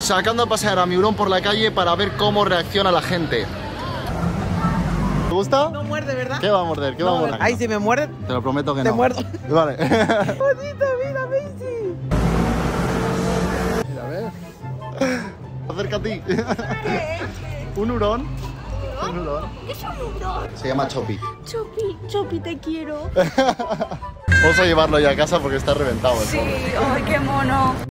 sacando a pasear a mi hurón por la calle para ver cómo reacciona la gente. ¿Te gusta? No muerde, ¿verdad? ¿Qué va a morder? ¿Qué va a morder? Ay, si me muerde, Te lo prometo que te no. muerdo. Vale. Bonito, mira, Macy. Mira, a ver. Acerca a ti. ¿Un hurón? ¿Un hurón? Es un hurón. Se llama Chopi. Chopi, te quiero. Vamos a llevarlo ya a casa porque está reventado. Sí, ay, qué mono.